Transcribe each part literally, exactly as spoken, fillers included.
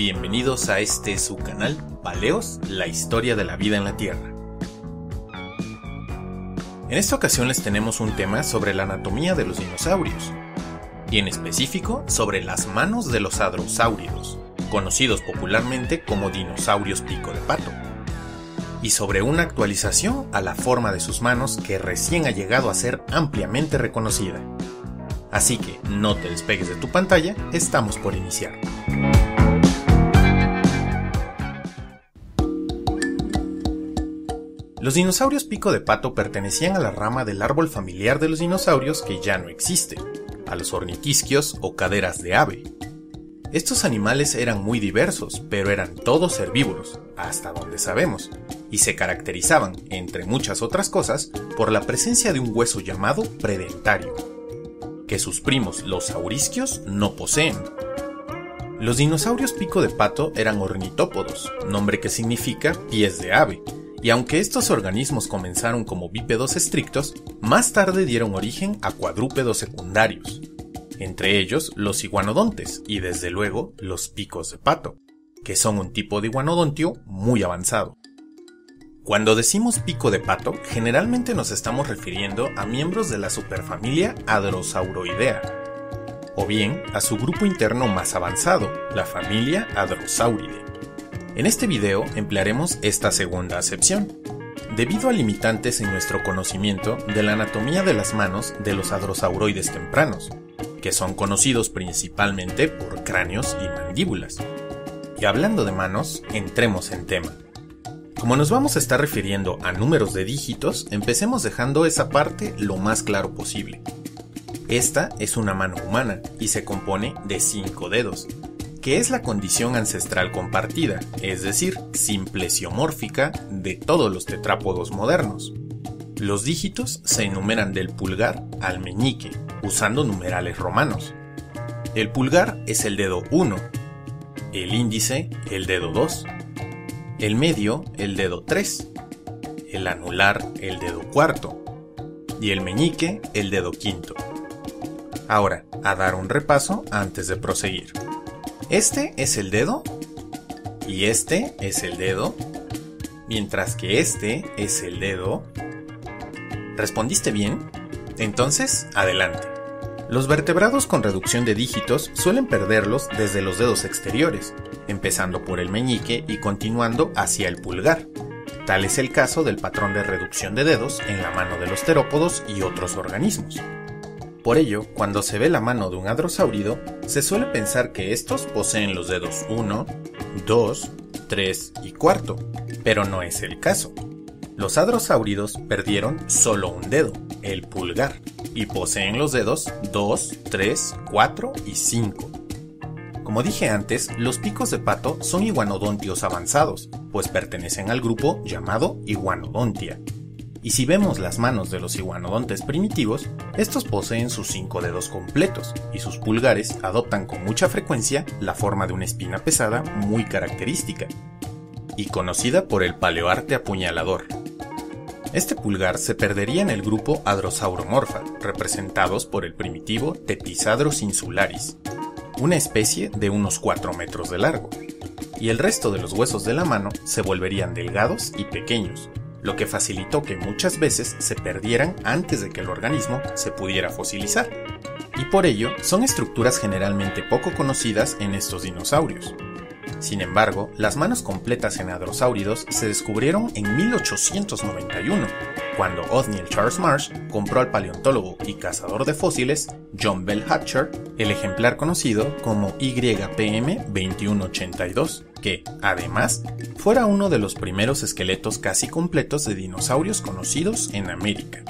Bienvenidos a este su canal, Paleos, la historia de la vida en la Tierra. En esta ocasión les tenemos un tema sobre la anatomía de los dinosaurios, y en específico sobre las manos de los hadrosáuridos, conocidos popularmente como dinosaurios pico de pato, y sobre una actualización a la forma de sus manos que recién ha llegado a ser ampliamente reconocida. Así que no te despegues de tu pantalla, estamos por iniciar. Los dinosaurios pico de pato pertenecían a la rama del árbol familiar de los dinosaurios que ya no existe, a los ornitisquios o caderas de ave. Estos animales eran muy diversos, pero eran todos herbívoros, hasta donde sabemos, y se caracterizaban, entre muchas otras cosas, por la presencia de un hueso llamado predentario, que sus primos los saurisquios no poseen. Los dinosaurios pico de pato eran ornitópodos, nombre que significa pies de ave, y aunque estos organismos comenzaron como bípedos estrictos, más tarde dieron origen a cuadrúpedos secundarios, entre ellos los iguanodontes y desde luego los picos de pato, que son un tipo de iguanodontio muy avanzado. Cuando decimos pico de pato, generalmente nos estamos refiriendo a miembros de la superfamilia Hadrosauroidea, o bien a su grupo interno más avanzado, la familia Hadrosauridae. En este video emplearemos esta segunda acepción, debido a limitantes en nuestro conocimiento de la anatomía de las manos de los hadrosauroides tempranos, que son conocidos principalmente por cráneos y mandíbulas. Y hablando de manos, entremos en tema. Como nos vamos a estar refiriendo a números de dígitos, empecemos dejando esa parte lo más claro posible. Esta es una mano humana y se compone de cinco dedos, que es la condición ancestral compartida, es decir, simplesiomórfica de todos los tetrápodos modernos. Los dígitos se enumeran del pulgar al meñique, usando numerales romanos. El pulgar es el dedo uno, el índice el dedo dos, el medio el dedo tres, el anular el dedo cuarto y el meñique el dedo quinto. Ahora, a dar un repaso antes de proseguir. Este es el dedo y este es el dedo, mientras que este es el dedo. ¿Respondiste bien? Entonces, adelante. Los vertebrados con reducción de dígitos suelen perderlos desde los dedos exteriores, empezando por el meñique y continuando hacia el pulgar. Tal es el caso del patrón de reducción de dedos en la mano de los terópodos y otros organismos. Por ello, cuando se ve la mano de un hadrosáurido, se suele pensar que estos poseen los dedos uno, dos, tres y cuarto, pero no es el caso. Los hadrosáuridos perdieron solo un dedo, el pulgar, y poseen los dedos dos, tres, cuatro y cinco. Como dije antes, los picos de pato son iguanodontios avanzados, pues pertenecen al grupo llamado Iguanodontia. Y si vemos las manos de los iguanodontes primitivos, estos poseen sus cinco dedos completos, y sus pulgares adoptan con mucha frecuencia la forma de una espina pesada muy característica, y conocida por el paleoarte apuñalador. Este pulgar se perdería en el grupo Hadrosauromorpha, representados por el primitivo Tetisadros insularis, una especie de unos cuatro metros de largo, y el resto de los huesos de la mano se volverían delgados y pequeños, lo que facilitó que muchas veces se perdieran antes de que el organismo se pudiera fosilizar, y por ello son estructuras generalmente poco conocidas en estos dinosaurios. Sin embargo, las manos completas en hadrosáuridos se descubrieron en mil ochocientos noventa y uno, cuando Othniel Charles Marsh compró al paleontólogo y cazador de fósiles John Bell Hatcher el ejemplar conocido como Y P M veintiuno ochenta y dos, que, además, fuera uno de los primeros esqueletos casi completos de dinosaurios conocidos en América.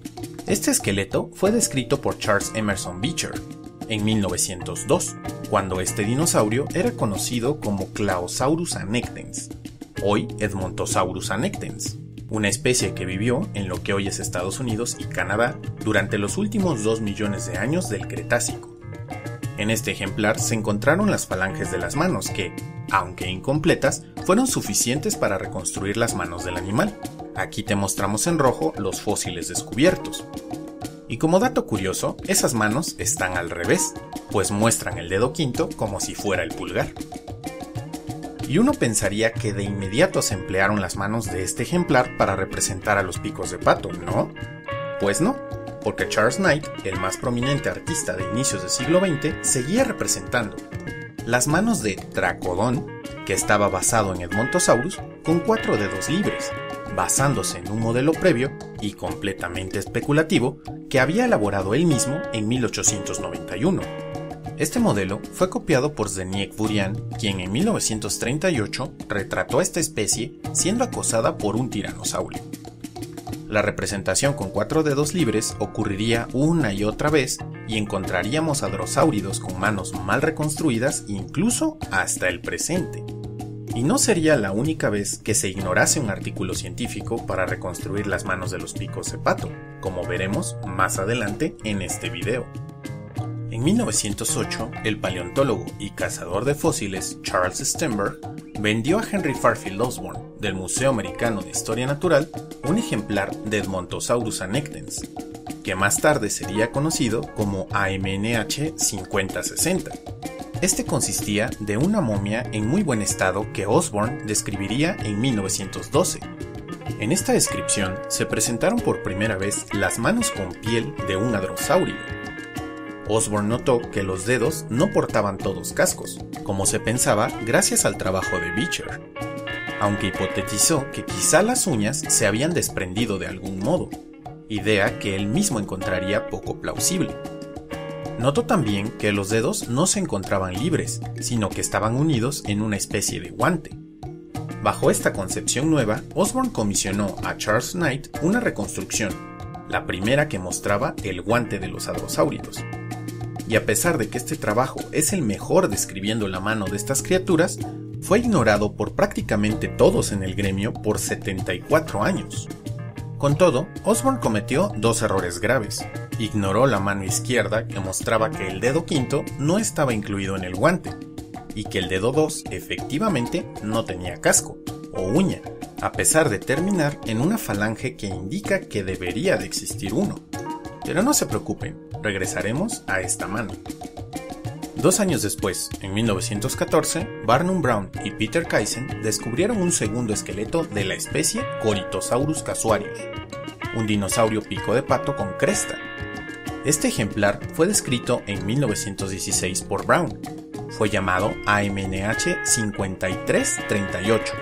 Este esqueleto fue descrito por Charles Emerson Beecher en mil novecientos dos, cuando este dinosaurio era conocido como Claosaurus annectens, hoy Edmontosaurus annectens, una especie que vivió en lo que hoy es Estados Unidos y Canadá durante los últimos dos millones de años del Cretácico. En este ejemplar se encontraron las falanges de las manos que, aunque incompletas, fueron suficientes para reconstruir las manos del animal. Aquí te mostramos en rojo los fósiles descubiertos. Y como dato curioso, esas manos están al revés, pues muestran el dedo quinto como si fuera el pulgar. Y uno pensaría que de inmediato se emplearon las manos de este ejemplar para representar a los picos de pato, ¿no? Pues no, porque Charles Knight, el más prominente artista de inicios del siglo veinte, seguía representando las manos de Dracodon, que estaba basado en Edmontosaurus, con cuatro dedos libres, basándose en un modelo previo y completamente especulativo que había elaborado él mismo en mil ochocientos noventa y uno. Este modelo fue copiado por Zdeněk Burian, quien en mil novecientos treinta y ocho retrató a esta especie siendo acosada por un tiranosaurio. La representación con cuatro dedos libres ocurriría una y otra vez y encontraríamos a drosáuridos con manos mal reconstruidas incluso hasta el presente. Y no sería la única vez que se ignorase un artículo científico para reconstruir las manos de los picos de pato, como veremos más adelante en este video. En mil novecientos ocho, el paleontólogo y cazador de fósiles Charles Stenberg vendió a Henry Fairfield Osborn del Museo Americano de Historia Natural un ejemplar de Edmontosaurus annectens, que más tarde sería conocido como A M N H cincuenta sesenta. Este consistía de una momia en muy buen estado que Osborn describiría en mil novecientos doce. En esta descripción se presentaron por primera vez las manos con piel de un hadrosáurido. Osborn notó que los dedos no portaban todos cascos, como se pensaba gracias al trabajo de Beecher, aunque hipotetizó que quizá las uñas se habían desprendido de algún modo, idea que él mismo encontraría poco plausible. Notó también que los dedos no se encontraban libres, sino que estaban unidos en una especie de guante. Bajo esta concepción nueva, Osborn comisionó a Charles Knight una reconstrucción, la primera que mostraba el guante de los hadrosáuridos. Y a pesar de que este trabajo es el mejor describiendo la mano de estas criaturas, fue ignorado por prácticamente todos en el gremio por setenta y cuatro años. Con todo, Osborn cometió dos errores graves. Ignoró la mano izquierda que mostraba que el dedo quinto no estaba incluido en el guante, y que el dedo dos efectivamente no tenía casco o uña, a pesar de terminar en una falange que indica que debería de existir uno. Pero no se preocupen, regresaremos a esta mano. Dos años después, en mil novecientos catorce, Barnum Brown y Peter Kaysen descubrieron un segundo esqueleto de la especie Corythosaurus casuarius, un dinosaurio pico de pato con cresta. Este ejemplar fue descrito en mil novecientos dieciséis por Brown. Fue llamado A M N H cincuenta y tres treinta y ocho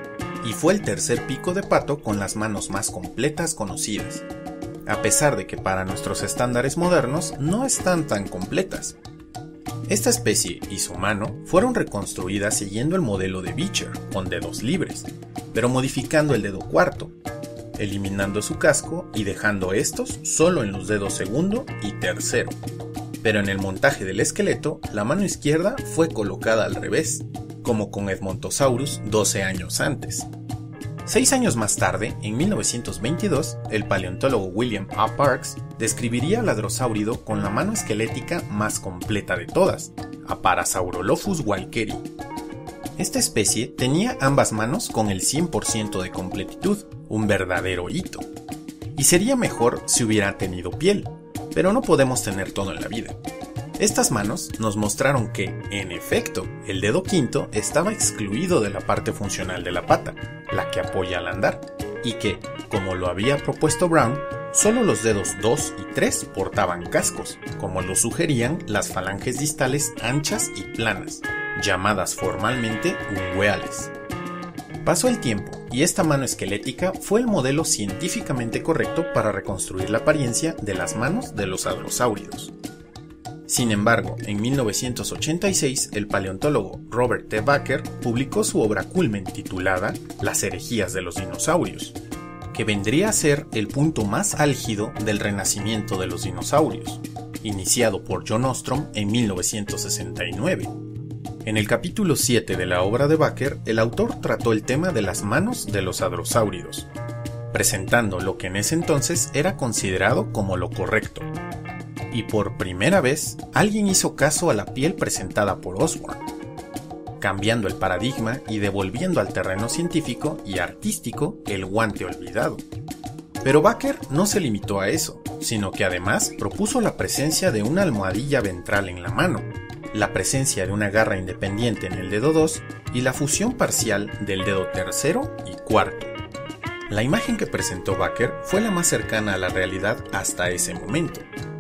y fue el tercer pico de pato con las manos más completas conocidas, a pesar de que para nuestros estándares modernos no están tan completas. Esta especie y su mano fueron reconstruidas siguiendo el modelo de Beecher, con dedos libres, pero modificando el dedo cuarto, eliminando su casco y dejando estos solo en los dedos segundo y tercero. Pero en el montaje del esqueleto, la mano izquierda fue colocada al revés, como con Edmontosaurus doce años antes. Seis años más tarde, en mil novecientos veintidós, el paleontólogo William A. Parks describiría al hadrosáurido con la mano esquelética más completa de todas, a Parasaurolophus walkeri. Esta especie tenía ambas manos con el cien por ciento de completitud, un verdadero hito. Y sería mejor si hubiera tenido piel, pero no podemos tener todo en la vida. Estas manos nos mostraron que, en efecto, el dedo quinto estaba excluido de la parte funcional de la pata, la que apoya al andar, y que, como lo había propuesto Brown, solo los dedos dos y tres portaban cascos, como lo sugerían las falanges distales anchas y planas, llamadas formalmente ungueales. Pasó el tiempo, y esta mano esquelética fue el modelo científicamente correcto para reconstruir la apariencia de las manos de los hadrosáuridos. Sin embargo, en mil novecientos ochenta y seis, el paleontólogo Robert T. Bakker publicó su obra culmen titulada Las herejías de los dinosaurios, que vendría a ser el punto más álgido del renacimiento de los dinosaurios, iniciado por John Ostrom en mil novecientos sesenta y nueve. En el capítulo siete de la obra de Bakker, el autor trató el tema de las manos de los hadrosáuridos, presentando lo que en ese entonces era considerado como lo correcto. Y por primera vez, alguien hizo caso a la piel presentada por Osborn, cambiando el paradigma y devolviendo al terreno científico y artístico el guante olvidado. Pero Bakker no se limitó a eso, sino que además propuso la presencia de una almohadilla ventral en la mano, la presencia de una garra independiente en el dedo dos y la fusión parcial del dedo tercero y cuarto. La imagen que presentó Bakker fue la más cercana a la realidad hasta ese momento.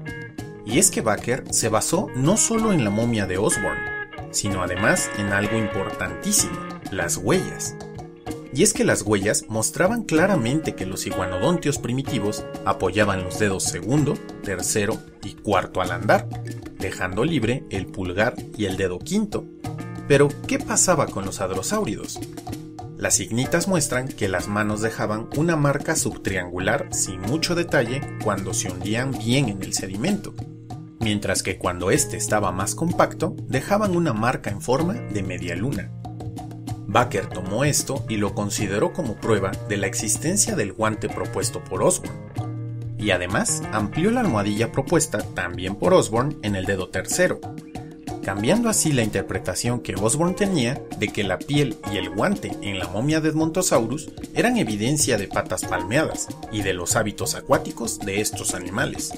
Y es que Bakker se basó no solo en la momia de Osborn, sino además en algo importantísimo, las huellas. Y es que las huellas mostraban claramente que los iguanodontios primitivos apoyaban los dedos segundo, tercero y cuarto al andar, dejando libre el pulgar y el dedo quinto. Pero, ¿qué pasaba con los hadrosáuridos? Las ignitas muestran que las manos dejaban una marca subtriangular sin mucho detalle cuando se hundían bien en el sedimento, mientras que cuando este estaba más compacto dejaban una marca en forma de media luna. Bakker tomó esto y lo consideró como prueba de la existencia del guante propuesto por Osborn, y además amplió la almohadilla propuesta también por Osborn en el dedo tercero, cambiando así la interpretación que Osborn tenía de que la piel y el guante en la momia de Edmontosaurus eran evidencia de patas palmeadas y de los hábitos acuáticos de estos animales.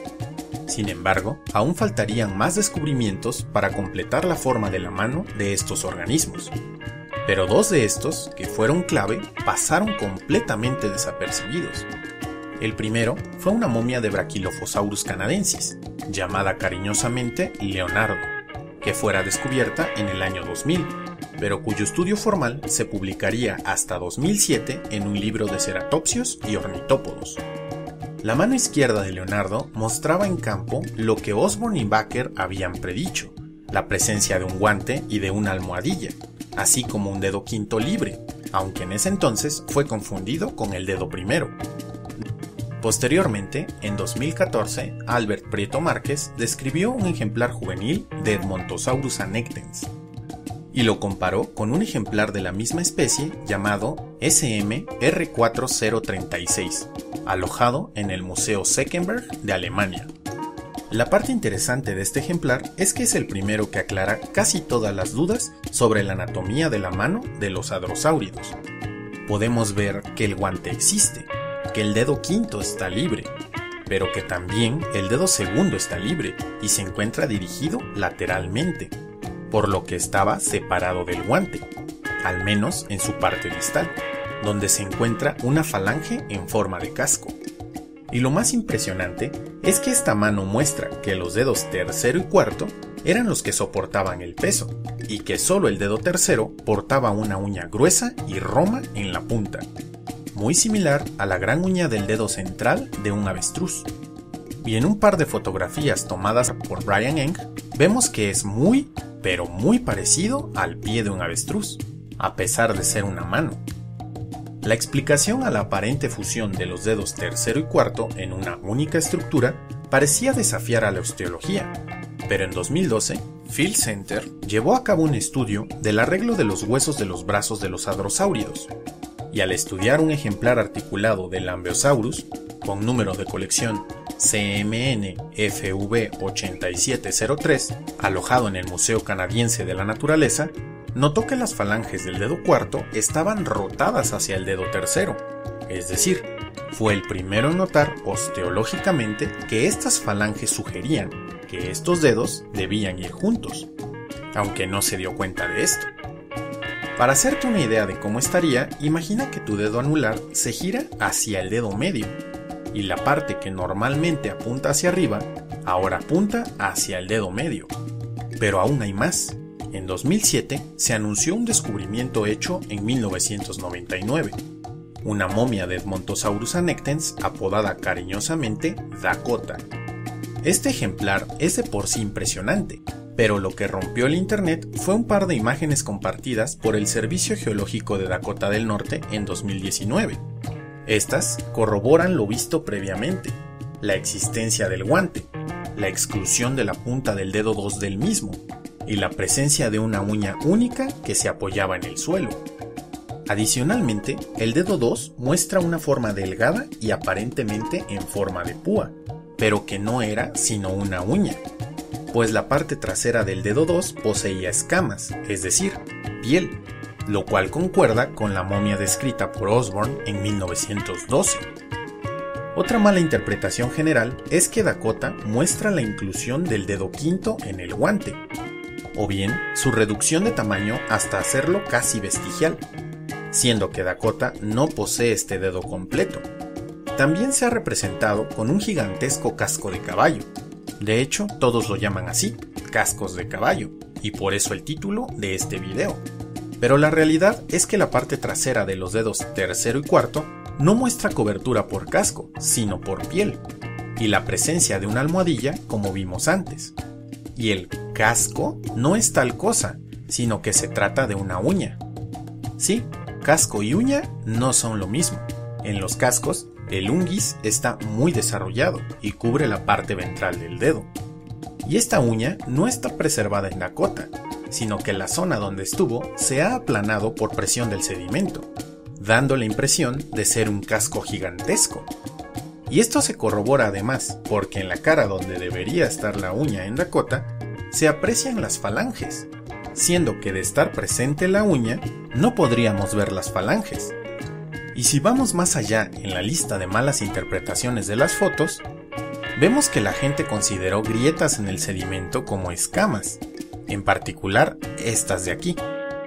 Sin embargo, aún faltarían más descubrimientos para completar la forma de la mano de estos organismos. Pero dos de estos, que fueron clave, pasaron completamente desapercibidos. El primero fue una momia de Brachylophosaurus canadensis, llamada cariñosamente Leonardo, que fuera descubierta en el año dos mil, pero cuyo estudio formal se publicaría hasta dos mil siete en un libro de ceratopsios y ornitópodos. La mano izquierda de Leonardo mostraba en campo lo que Osborn y Bakker habían predicho, la presencia de un guante y de una almohadilla, así como un dedo quinto libre, aunque en ese entonces fue confundido con el dedo primero. Posteriormente, en dos mil catorce, Albert Prieto Márquez describió un ejemplar juvenil de Edmontosaurus annectens y lo comparó con un ejemplar de la misma especie llamado S M R cuatro cero tres seis, alojado en el Museo Senckenberg de Alemania. La parte interesante de este ejemplar es que es el primero que aclara casi todas las dudas sobre la anatomía de la mano de los hadrosáuridos. Podemos ver que el guante existe, que el dedo quinto está libre, pero que también el dedo segundo está libre y se encuentra dirigido lateralmente, por lo que estaba separado del guante, al menos en su parte distal, donde se encuentra una falange en forma de casco. Y lo más impresionante es que esta mano muestra que los dedos tercero y cuarto eran los que soportaban el peso, y que solo el dedo tercero portaba una uña gruesa y roma en la punta, muy similar a la gran uña del dedo central de un avestruz. Y en un par de fotografías tomadas por Brian Eng, vemos que es muy, pero muy parecido al pie de un avestruz, a pesar de ser una mano. La explicación a la aparente fusión de los dedos tercero y cuarto en una única estructura parecía desafiar a la osteología, pero en dos mil doce, Field Center llevó a cabo un estudio del arreglo de los huesos de los brazos de los hadrosáuridos, y al estudiar un ejemplar articulado del Ambeosaurus, con número de colección C M N F V ocho siete cero tres, alojado en el Museo Canadiense de la Naturaleza, notó que las falanges del dedo cuarto estaban rotadas hacia el dedo tercero, es decir, fue el primero en notar osteológicamente que estas falanges sugerían que estos dedos debían ir juntos, aunque no se dio cuenta de esto. Para hacerte una idea de cómo estaría, imagina que tu dedo anular se gira hacia el dedo medio, y la parte que normalmente apunta hacia arriba, ahora apunta hacia el dedo medio. Pero aún hay más. En dos mil siete se anunció un descubrimiento hecho en mil novecientos noventa y nueve, una momia de Edmontosaurus annectens apodada cariñosamente Dakota. Este ejemplar es de por sí impresionante, pero lo que rompió el internet fue un par de imágenes compartidas por el Servicio Geológico de Dakota del Norte en dos mil diecinueve. Estas corroboran lo visto previamente, la existencia del guante, la exclusión de la punta del dedo dos del mismo, y la presencia de una uña única que se apoyaba en el suelo. Adicionalmente, el dedo dos muestra una forma delgada y aparentemente en forma de púa, pero que no era sino una uña, pues la parte trasera del dedo dos poseía escamas, es decir, piel, lo cual concuerda con la momia descrita por Osborn en mil novecientos doce. Otra mala interpretación general es que Dakota muestra la inclusión del dedo quinto en el guante, o bien su reducción de tamaño hasta hacerlo casi vestigial, siendo que Dakota no posee este dedo completo. También se ha representado con un gigantesco casco de caballo. De hecho, todos lo llaman así, cascos de caballo, y por eso el título de este video. Pero la realidad es que la parte trasera de los dedos tercero y cuarto no muestra cobertura por casco, sino por piel, y la presencia de una almohadilla como vimos antes. Y el casco no es tal cosa, sino que se trata de una uña. Sí, casco y uña no son lo mismo. En los cascos, el unguis está muy desarrollado y cubre la parte ventral del dedo. Y esta uña no está preservada en Dakota, sino que la zona donde estuvo se ha aplanado por presión del sedimento, dando la impresión de ser un casco gigantesco. Y esto se corrobora además porque en la cara donde debería estar la uña en Dakota, se aprecian las falanges, siendo que de estar presente la uña, no podríamos ver las falanges. Y si vamos más allá en la lista de malas interpretaciones de las fotos, vemos que la gente consideró grietas en el sedimento como escamas, en particular estas de aquí.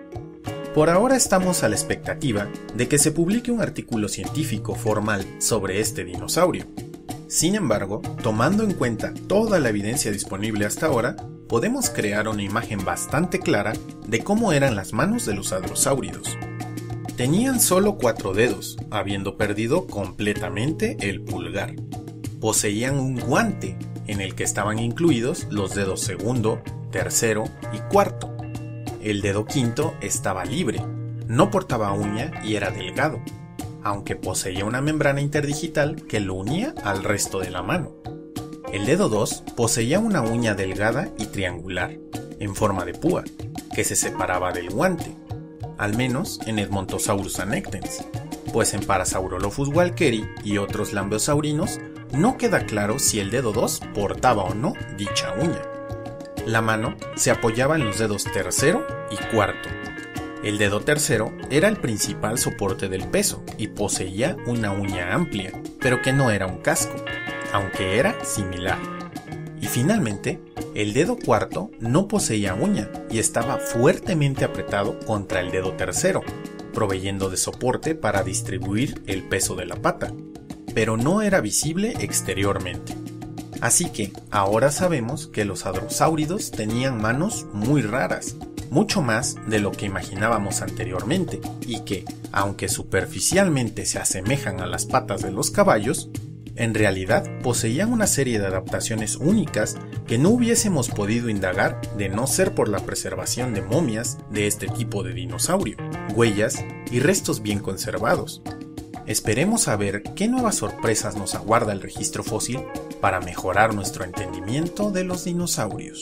Por ahora estamos a la expectativa de que se publique un artículo científico formal sobre este dinosaurio. Sin embargo, tomando en cuenta toda la evidencia disponible hasta ahora, podemos crear una imagen bastante clara de cómo eran las manos de los hadrosáuridos. Tenían solo cuatro dedos, habiendo perdido completamente el pulgar. Poseían un guante, en el que estaban incluidos los dedos segundo, tercero y cuarto. El dedo quinto estaba libre, no portaba uña y era delgado, aunque poseía una membrana interdigital que lo unía al resto de la mano. El dedo dos poseía una uña delgada y triangular, en forma de púa, que se separaba del guante, al menos en Edmontosaurus annectens, pues en Parasaurolophus walkeri y otros lambeosaurinos no queda claro si el dedo dos portaba o no dicha uña. La mano se apoyaba en los dedos tercero y cuarto. El dedo tercero era el principal soporte del peso y poseía una uña amplia, pero que no era un casco, aunque era similar. Y finalmente, el dedo cuarto no poseía uña y estaba fuertemente apretado contra el dedo tercero, proveyendo de soporte para distribuir el peso de la pata, pero no era visible exteriormente. Así que ahora sabemos que los hadrosáuridos tenían manos muy raras, mucho más de lo que imaginábamos anteriormente, y que, aunque superficialmente se asemejan a las patas de los caballos, en realidad poseían una serie de adaptaciones únicas que no hubiésemos podido indagar de no ser por la preservación de momias de este tipo de dinosaurio, huellas y restos bien conservados. Esperemos saber qué nuevas sorpresas nos aguarda el registro fósil para mejorar nuestro entendimiento de los dinosaurios.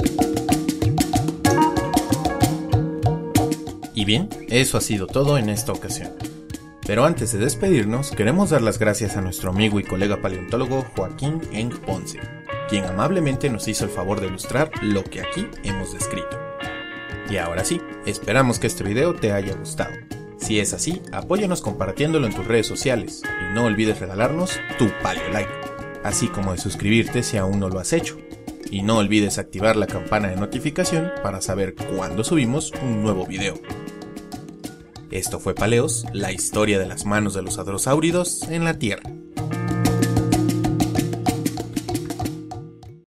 Y bien, eso ha sido todo en esta ocasión. Pero antes de despedirnos, queremos dar las gracias a nuestro amigo y colega paleontólogo Joaquín Eng Ponce, quien amablemente nos hizo el favor de ilustrar lo que aquí hemos descrito. Y ahora sí, esperamos que este video te haya gustado. Si es así, apóyanos compartiéndolo en tus redes sociales y no olvides regalarnos tu paleolike, así como de suscribirte si aún no lo has hecho. Y no olvides activar la campana de notificación para saber cuándo subimos un nuevo video. Esto fue Paleos, la historia de las manos de los hadrosáuridos en la Tierra.